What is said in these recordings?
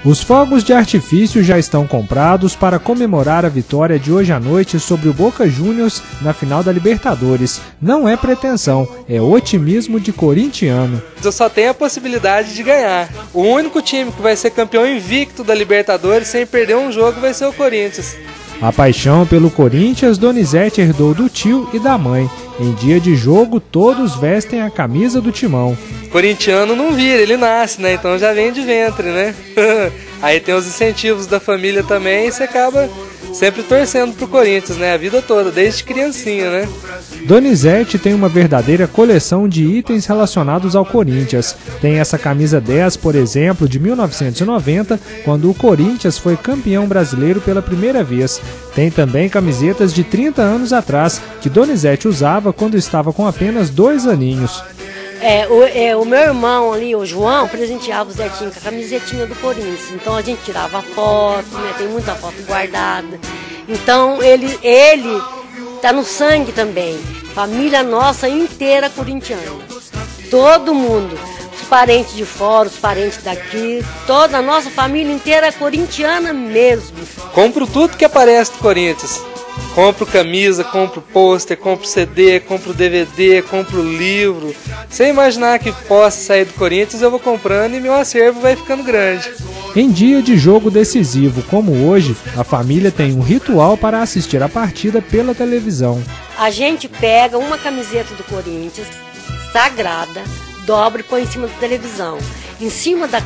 Os fogos de artifício já estão comprados para comemorar a vitória de hoje à noite sobre o Boca Juniors na final da Libertadores. Não é pretensão, é otimismo de corintiano. Eu só tenho a possibilidade de ganhar. O único time que vai ser campeão invicto da Libertadores sem perder um jogo vai ser o Corinthians. A paixão pelo Corinthians, Donizete herdou do tio e da mãe. Em dia de jogo, todos vestem a camisa do timão. Corintiano não vira, ele nasce, né? Então já vem de ventre, né? Aí tem os incentivos da família também e você acaba sempre torcendo pro Corinthians, né? A vida toda, desde criancinha, né? Donizete tem uma verdadeira coleção de itens relacionados ao Corinthians. Tem essa camisa 10, por exemplo, de 1990, quando o Corinthians foi campeão brasileiro pela primeira vez. Tem também camisetas de 30 anos atrás, que Donizete usava quando estava com apenas 2 aninhos. O meu irmão ali, o João, presenteava o Zetinho com a camisetinha do Corinthians. Então a gente tirava foto, né? Tem muita foto guardada. Então ele tá no sangue também. Família nossa inteira corintiana. Todo mundo. Os parentes de fora, os parentes daqui. Toda a nossa família inteira é corintiana mesmo. Compro tudo que aparece do Corinthians. Compro camisa, compro pôster, compro CD, compro DVD, compro livro. Sem imaginar que possa sair do Corinthians, eu vou comprando e meu acervo vai ficando grande. Em dia de jogo decisivo como hoje, a família tem um ritual para assistir a partida pela televisão. A gente pega uma camiseta do Corinthians, sagrada, dobra e põe em cima da televisão. Em cima da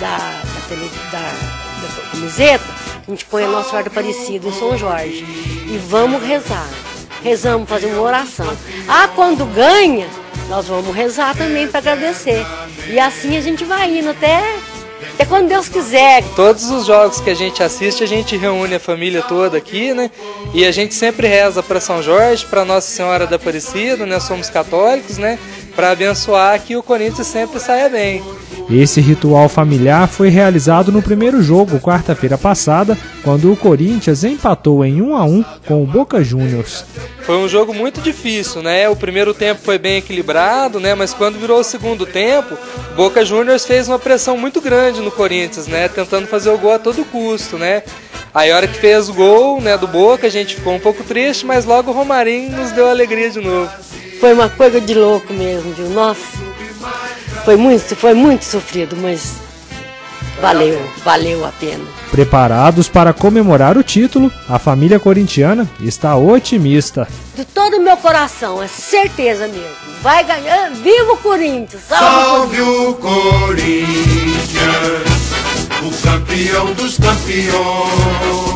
camiseta, a gente põe a Nossa Senhora Aparecida em São Jorge. E vamos rezar. Rezamos, fazer uma oração. Quando ganha, nós vamos rezar também para agradecer. E assim a gente vai indo até quando Deus quiser. Todos os jogos que a gente assiste, a gente reúne a família toda aqui, né? E a gente sempre reza para São Jorge, para Nossa Senhora da Aparecida, né? Somos católicos, né? Para abençoar que o Corinthians sempre saia bem. Esse ritual familiar foi realizado no primeiro jogo, quarta-feira passada, quando o Corinthians empatou em 1-1 com o Boca Juniors. Foi um jogo muito difícil, né? O primeiro tempo foi bem equilibrado, né? Mas quando virou o segundo tempo, o Boca Juniors fez uma pressão muito grande no Corinthians, né? Tentando fazer o gol a todo custo, né? Aí a hora que fez o gol, né, do Boca, a gente ficou um pouco triste, mas logo o Romarinho nos deu alegria de novo. Foi uma coisa de louco mesmo, viu? Nossa, foi muito sofrido, mas valeu a pena. Preparados para comemorar o título, a família corintiana está otimista. De todo o meu coração, é certeza mesmo. Vai ganhar, viva o Corinthians! Salve o Corinthians, o campeão dos campeões.